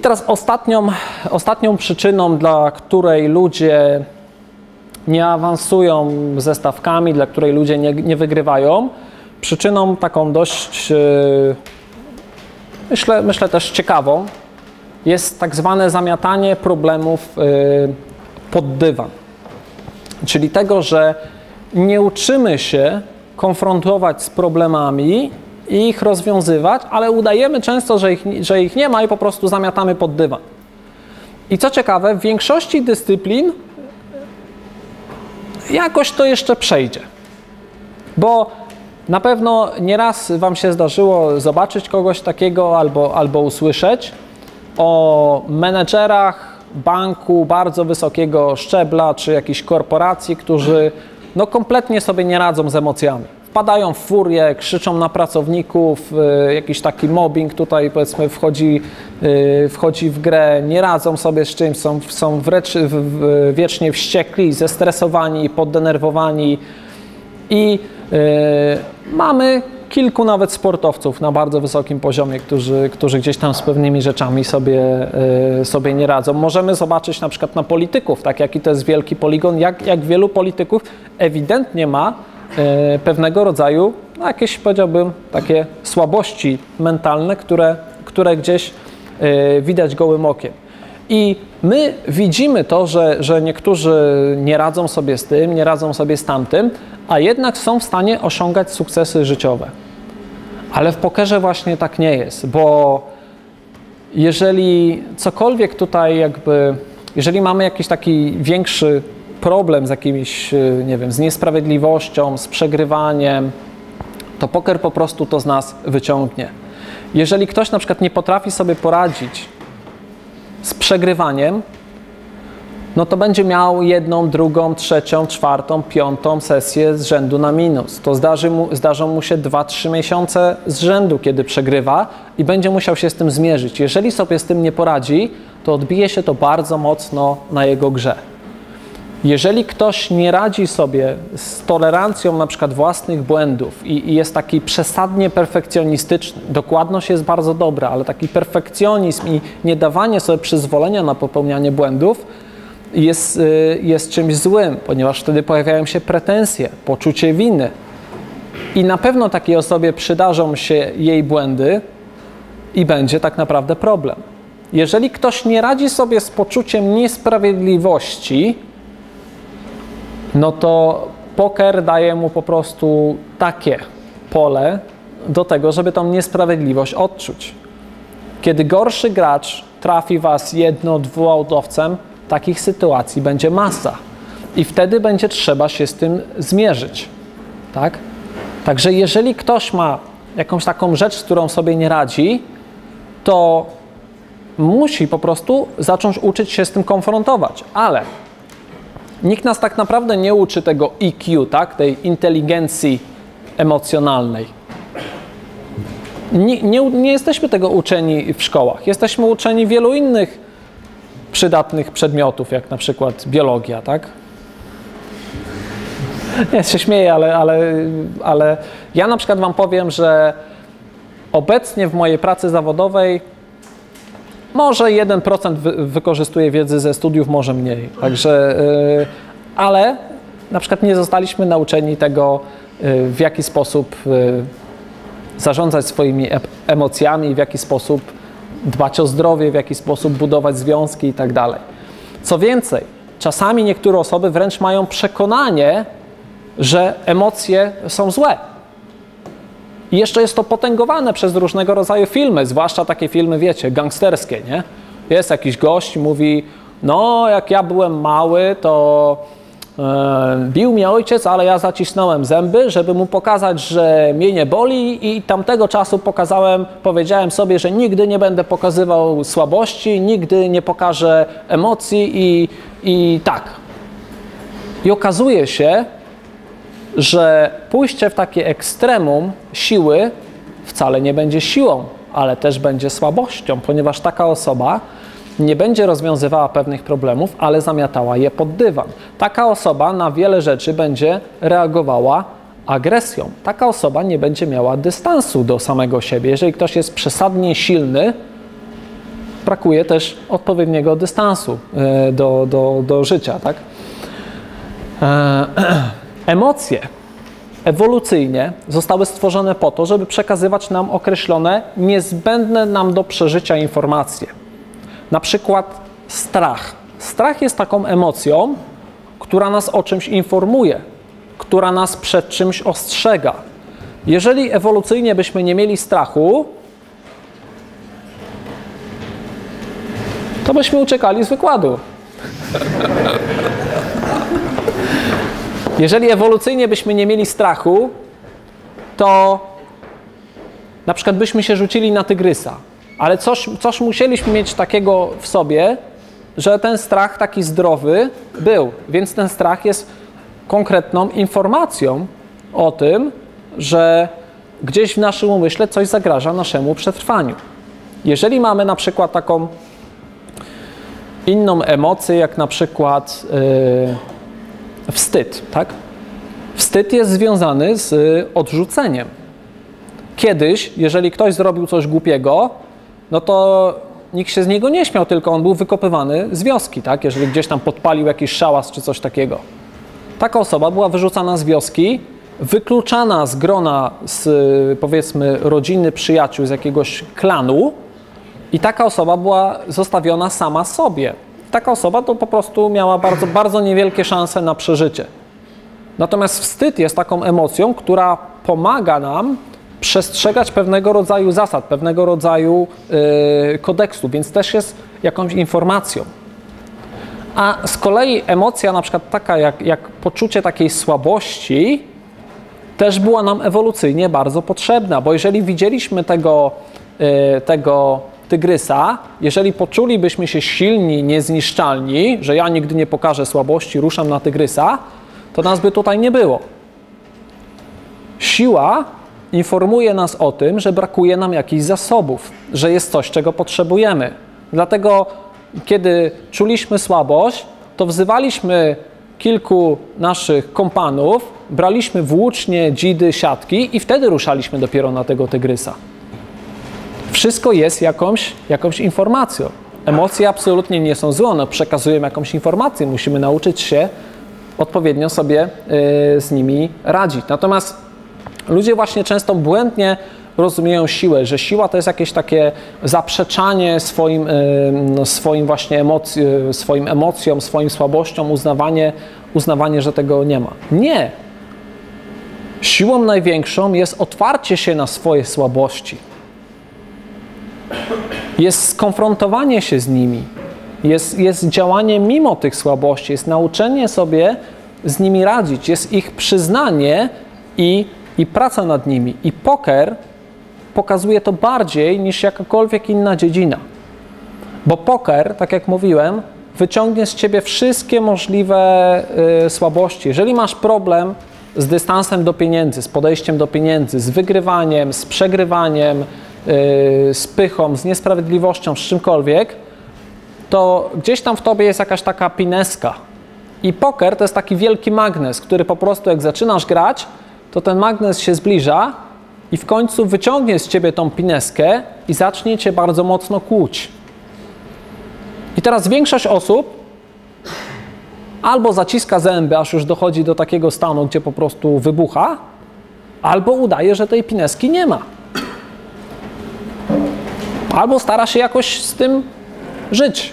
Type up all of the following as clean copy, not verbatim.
teraz ostatnią przyczyną, dla której ludzie nie awansują ze stawkami, dla której ludzie nie wygrywają, przyczyną taką dość, myślę też ciekawą, jest tak zwane zamiatanie problemów pod dywan. Czyli tego, że nie uczymy się konfrontować z problemami i ich rozwiązywać, ale udajemy często, że ich nie ma i po prostu zamiatamy pod dywan. I co ciekawe, w większości dyscyplin jakoś to jeszcze przejdzie. Bo na pewno nieraz Wam się zdarzyło zobaczyć kogoś takiego albo usłyszeć o menedżerach banku bardzo wysokiego szczebla czy jakiejś korporacji, którzy no kompletnie sobie nie radzą z emocjami. Wpadają w furię, krzyczą na pracowników, jakiś taki mobbing tutaj powiedzmy wchodzi w grę, nie radzą sobie z czymś, są wiecznie wściekli, zestresowani, poddenerwowani i mamy kilku nawet sportowców na bardzo wysokim poziomie, którzy gdzieś tam z pewnymi rzeczami sobie nie radzą. Możemy zobaczyć na przykład na polityków, tak jaki to jest wielki poligon, jak wielu polityków ewidentnie ma pewnego rodzaju jakieś, powiedziałbym, takie słabości mentalne, które gdzieś widać gołym okiem. I my widzimy to, że niektórzy nie radzą sobie z tym, nie radzą sobie z tamtym, a jednak są w stanie osiągać sukcesy życiowe. Ale w pokerze właśnie tak nie jest, bo jeżeli cokolwiek tutaj jeżeli mamy jakiś taki większy problem z jakimś, nie wiem, z niesprawiedliwością, z przegrywaniem, to poker po prostu to z nas wyciągnie. Jeżeli ktoś na przykład nie potrafi sobie poradzić z przegrywaniem, no to będzie miał jedną, drugą, trzecią, czwartą, piątą sesję z rzędu na minus. To zdarzą mu się 2-3 miesiące z rzędu, kiedy przegrywa i będzie musiał się z tym zmierzyć. Jeżeli sobie z tym nie poradzi, to odbije się to bardzo mocno na jego grze. Jeżeli ktoś nie radzi sobie z tolerancją na przykład własnych błędów i jest taki przesadnie perfekcjonistyczny, dokładność jest bardzo dobra, ale taki perfekcjonizm i nie dawanie sobie przyzwolenia na popełnianie błędów jest czymś złym, ponieważ wtedy pojawiają się pretensje, poczucie winy i na pewno takiej osobie przydarzą się jej błędy i będzie tak naprawdę problem. Jeżeli ktoś nie radzi sobie z poczuciem niesprawiedliwości, no to poker daje mu po prostu takie pole do tego, żeby tą niesprawiedliwość odczuć. Kiedy gorszy gracz trafi Was jedno-dwuautowcem, takich sytuacji będzie masa i wtedy będzie trzeba się z tym zmierzyć, tak? Także jeżeli ktoś ma jakąś taką rzecz, z którą sobie nie radzi, to musi po prostu zacząć uczyć się z tym konfrontować, ale nikt nas tak naprawdę nie uczy tego EQ, tak? Tej inteligencji emocjonalnej. Nie jesteśmy tego uczeni w szkołach. Jesteśmy uczeni wielu innych przydatnych przedmiotów, jak na przykład biologia, tak? Nie, się śmieję, ale ja na przykład Wam powiem, że obecnie w mojej pracy zawodowej może 1% wykorzystuje wiedzy ze studiów, może mniej. Także, ale na przykład nie zostaliśmy nauczeni tego, w jaki sposób zarządzać swoimi emocjami, w jaki sposób dbać o zdrowie, w jaki sposób budować związki i tak dalej. Co więcej, czasami niektóre osoby wręcz mają przekonanie, że emocje są złe. I jeszcze jest to potęgowane przez różnego rodzaju filmy, zwłaszcza takie filmy, wiecie, gangsterskie, nie? Jest jakiś gość, mówi, no jak ja byłem mały, to bił mnie ojciec, ale ja zacisnąłem zęby, żeby mu pokazać, że mnie nie boli i tamtego czasu powiedziałem sobie, że nigdy nie będę pokazywał słabości, nigdy nie pokażę emocji i tak. I okazuje się, że pójście w takie ekstremum siły wcale nie będzie siłą, ale też będzie słabością, ponieważ taka osoba nie będzie rozwiązywała pewnych problemów, ale zamiatała je pod dywan. Taka osoba na wiele rzeczy będzie reagowała agresją. Taka osoba nie będzie miała dystansu do samego siebie. Jeżeli ktoś jest przesadnie silny, brakuje też odpowiedniego dystansu do życia, tak? Emocje ewolucyjnie zostały stworzone po to, żeby przekazywać nam określone, niezbędne nam do przeżycia informacje. Na przykład strach. Strach jest taką emocją, która nas o czymś informuje, która nas przed czymś ostrzega. Jeżeli ewolucyjnie byśmy nie mieli strachu, to byśmy uciekali z wykładu. Jeżeli ewolucyjnie byśmy nie mieli strachu, to na przykład byśmy się rzucili na tygrysa, ale coś musieliśmy mieć takiego w sobie, że ten strach taki zdrowy był, więc ten strach jest konkretną informacją o tym, że gdzieś w naszym umyśle coś zagraża naszemu przetrwaniu. Jeżeli mamy na przykład taką inną emocję, jak na przykład wstyd, tak? Wstyd jest związany z odrzuceniem. Kiedyś, jeżeli ktoś zrobił coś głupiego, no to nikt się z niego nie śmiał, tylko on był wykopywany z wioski, tak? Jeżeli gdzieś tam podpalił jakiś szałas czy coś takiego. Taka osoba była wyrzucana z wioski, wykluczana z grona, z powiedzmy rodziny, przyjaciół, z jakiegoś klanu i taka osoba była zostawiona sama sobie. Taka osoba to po prostu miała bardzo, bardzo niewielkie szanse na przeżycie. Natomiast wstyd jest taką emocją, która pomaga nam przestrzegać pewnego rodzaju zasad, pewnego rodzaju kodeksu, więc też jest jakąś informacją. A z kolei emocja na przykład taka jak poczucie takiej słabości też była nam ewolucyjnie bardzo potrzebna, bo jeżeli widzieliśmy tego tygrysa, jeżeli poczulibyśmy się silni, niezniszczalni, że ja nigdy nie pokażę słabości, ruszam na tygrysa, to nas by tutaj nie było. Siła informuje nas o tym, że brakuje nam jakichś zasobów, że jest coś, czego potrzebujemy. Dlatego, kiedy czuliśmy słabość, to wzywaliśmy kilku naszych kompanów, braliśmy włócznie, dzidy, siatki i wtedy ruszaliśmy dopiero na tego tygrysa. Wszystko jest jakąś informacją. Emocje absolutnie nie są złe, one przekazują jakąś informację. Musimy nauczyć się odpowiednio sobie z nimi radzić. Natomiast ludzie właśnie często błędnie rozumieją siłę, że siła to jest jakieś takie zaprzeczanie swoim właśnie swoim emocjom, swoim słabościom, uznawanie, że tego nie ma. Nie. Siłą największą jest otwarcie się na swoje słabości. Jest skonfrontowanie się z nimi. Jest działanie mimo tych słabości, jest nauczenie sobie z nimi radzić, jest ich przyznanie i praca nad nimi. I poker pokazuje to bardziej niż jakakolwiek inna dziedzina. Bo poker, tak jak mówiłem, wyciągnie z ciebie wszystkie możliwe słabości. Jeżeli masz problem z dystansem do pieniędzy, z podejściem do pieniędzy, z wygrywaniem, z przegrywaniem, z pychą, z niesprawiedliwością, z czymkolwiek, to gdzieś tam w tobie jest jakaś taka pineska. I poker to jest taki wielki magnes, który po prostu jak zaczynasz grać, to ten magnes się zbliża i w końcu wyciągnie z ciebie tą pineskę i zacznie cię bardzo mocno kłuć. I teraz większość osób albo zaciska zęby, aż już dochodzi do takiego stanu, gdzie po prostu wybucha, albo udaje, że tej pineski nie ma. Albo stara się jakoś z tym żyć.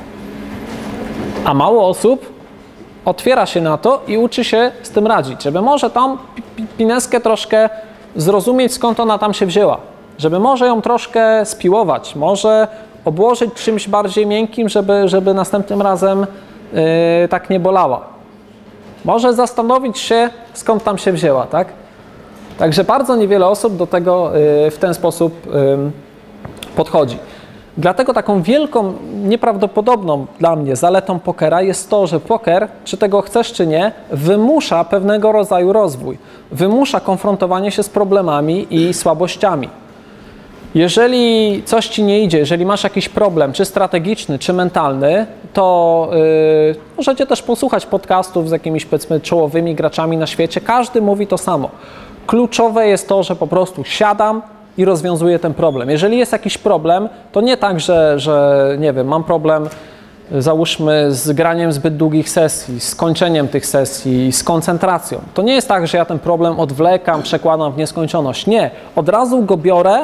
A mało osób otwiera się na to i uczy się z tym radzić, żeby może tą pineskę troszkę zrozumieć, skąd ona tam się wzięła. Żeby może ją troszkę spiłować, może obłożyć czymś bardziej miękkim, żeby następnym razem tak nie bolała. Może zastanowić się, skąd tam się wzięła, tak? Także bardzo niewiele osób do tego w ten sposób podchodzi. Dlatego taką wielką, nieprawdopodobną dla mnie zaletą pokera jest to, że poker, czy tego chcesz, czy nie, wymusza pewnego rodzaju rozwój. Wymusza konfrontowanie się z problemami i słabościami. Jeżeli coś ci nie idzie, jeżeli masz jakiś problem, czy strategiczny, czy mentalny, to możecie też posłuchać podcastów z jakimiś, powiedzmy, czołowymi graczami na świecie. Każdy mówi to samo. Kluczowe jest to, że po prostu siadam, i rozwiązuje ten problem. Jeżeli jest jakiś problem, to nie tak, że nie wiem, mam problem, załóżmy, z graniem zbyt długich sesji, z kończeniem tych sesji, z koncentracją. To nie jest tak, że ja ten problem odwlekam, przekładam w nieskończoność. Nie, od razu go biorę,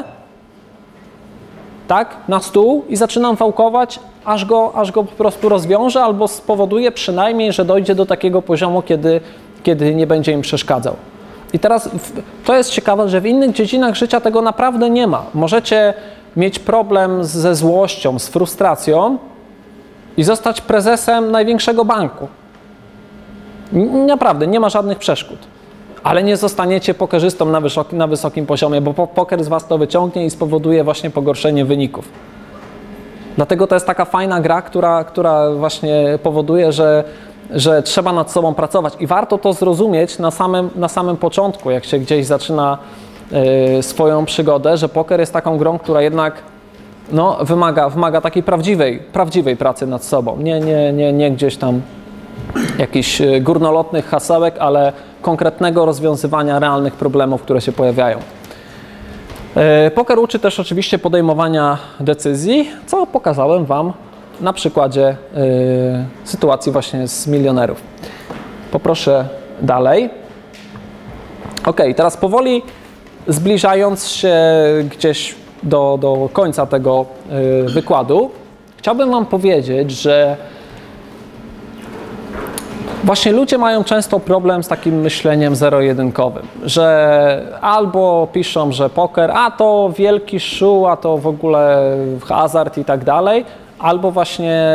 tak, na stół i zaczynam wałkować, aż go po prostu rozwiążę albo spowoduję przynajmniej, że dojdzie do takiego poziomu, kiedy nie będzie im przeszkadzał. I teraz to jest ciekawe, że w innych dziedzinach życia tego naprawdę nie ma. Możecie mieć problem ze złością, z frustracją i zostać prezesem największego banku. Naprawdę, nie ma żadnych przeszkód. Ale nie zostaniecie pokerzystą na wysokim poziomie, bo poker z was to wyciągnie i spowoduje właśnie pogorszenie wyników. Dlatego to jest taka fajna gra, która właśnie powoduje, że trzeba nad sobą pracować i warto to zrozumieć na samym początku, jak się gdzieś zaczyna swoją przygodę, że poker jest taką grą, która jednak no, wymaga takiej prawdziwej pracy nad sobą. Nie gdzieś tam jakichś górnolotnych hasełek, ale konkretnego rozwiązywania realnych problemów, które się pojawiają. Poker uczy też oczywiście podejmowania decyzji, co pokazałem Wam na przykładzie sytuacji właśnie z milionerów. Poproszę dalej. Ok, teraz powoli zbliżając się gdzieś do końca tego wykładu, chciałbym Wam powiedzieć, że właśnie ludzie mają często problem z takim myśleniem zero-jedynkowym, że albo piszą, że poker, a to wielki szu, a to w ogóle hazard i tak dalej, albo właśnie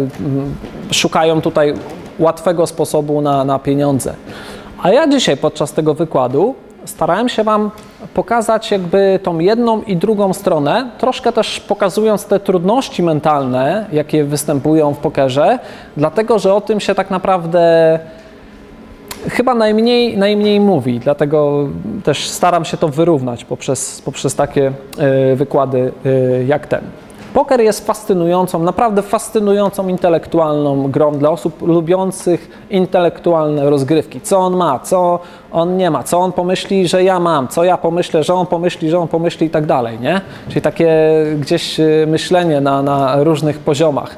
szukają tutaj łatwego sposobu na pieniądze. A ja dzisiaj podczas tego wykładu starałem się Wam pokazać jakby tą jedną i drugą stronę, troszkę też pokazując te trudności mentalne, jakie występują w pokerze, dlatego że o tym się tak naprawdę chyba najmniej mówi, dlatego też staram się to wyrównać poprzez takie wykłady jak ten. Poker jest fascynującą, naprawdę fascynującą intelektualną grą dla osób lubiących intelektualne rozgrywki. Co on ma, co on nie ma, co on pomyśli, że ja mam, co ja pomyślę, że on pomyśli i tak dalej, nie? Czyli takie gdzieś myślenie na różnych poziomach.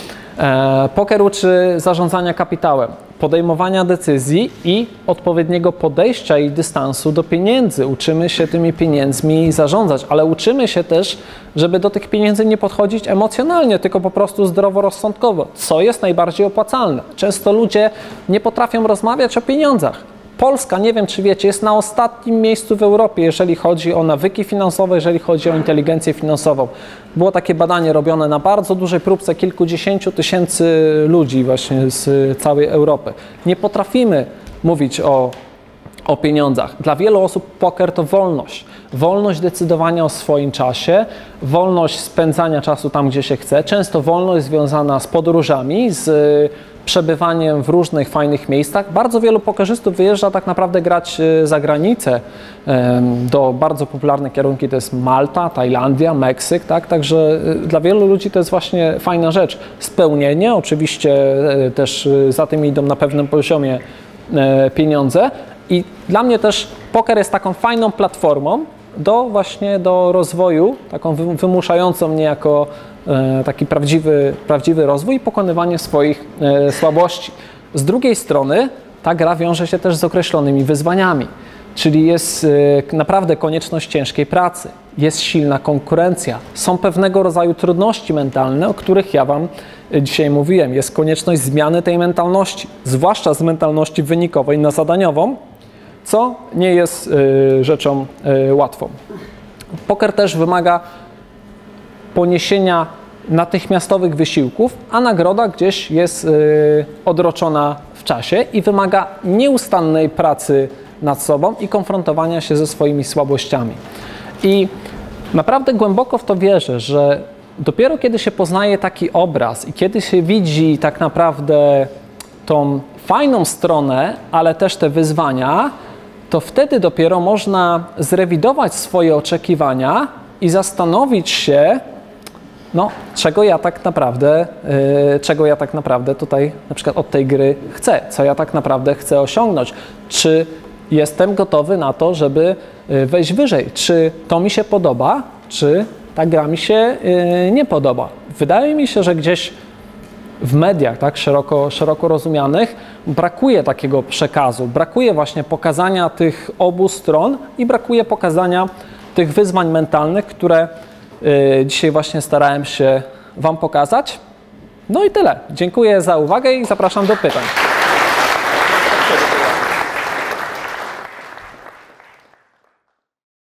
Poker uczy zarządzania kapitałem, podejmowania decyzji i odpowiedniego podejścia i dystansu do pieniędzy. Uczymy się tymi pieniędzmi zarządzać, ale uczymy się też, żeby do tych pieniędzy nie podchodzić emocjonalnie, tylko po prostu zdroworozsądkowo, co jest najbardziej opłacalne. Często ludzie nie potrafią rozmawiać o pieniądzach. Polska, nie wiem czy wiecie, jest na ostatnim miejscu w Europie, jeżeli chodzi o nawyki finansowe, jeżeli chodzi o inteligencję finansową. Było takie badanie robione na bardzo dużej próbce kilkudziesięciu tysięcy ludzi właśnie z całej Europy. Nie potrafimy mówić o pieniądzach. Dla wielu osób poker to wolność. Wolność decydowania o swoim czasie, wolność spędzania czasu tam, gdzie się chce. Często wolność związana z podróżami, z przebywaniem w różnych fajnych miejscach. Bardzo wielu pokerzystów wyjeżdża tak naprawdę grać za granicę do bardzo popularne kierunki, to jest Malta, Tajlandia, Meksyk, tak? Także dla wielu ludzi to jest właśnie fajna rzecz. Spełnienie, oczywiście też za tym idą na pewnym poziomie pieniądze i dla mnie też poker jest taką fajną platformą do rozwoju, taką wymuszającą mnie jako taki prawdziwy rozwój i pokonywanie swoich słabości. Z drugiej strony ta gra wiąże się też z określonymi wyzwaniami, czyli jest naprawdę konieczność ciężkiej pracy, jest silna konkurencja, są pewnego rodzaju trudności mentalne, o których ja Wam dzisiaj mówiłem. Jest konieczność zmiany tej mentalności, zwłaszcza z mentalności wynikowej na zadaniową, co nie jest rzeczą łatwą. Poker też wymaga poniesienia natychmiastowych wysiłków, a nagroda gdzieś jest odroczona w czasie i wymaga nieustannej pracy nad sobą i konfrontowania się ze swoimi słabościami. I naprawdę głęboko w to wierzę, że dopiero kiedy się poznaje taki obraz i kiedy się widzi tak naprawdę tą fajną stronę, ale też te wyzwania, to wtedy dopiero można zrewidować swoje oczekiwania i zastanowić się, no, czego ja tak naprawdę tutaj na przykład od tej gry chcę, co ja tak naprawdę chcę osiągnąć, czy jestem gotowy na to, żeby wejść wyżej. Czy to mi się podoba, czy ta gra mi się nie podoba. Wydaje mi się, że gdzieś w mediach, tak, szeroko rozumianych, brakuje takiego przekazu, brakuje właśnie pokazania tych obu stron i brakuje pokazania tych wyzwań mentalnych, które dzisiaj właśnie starałem się Wam pokazać. No i tyle. Dziękuję za uwagę i zapraszam do pytań.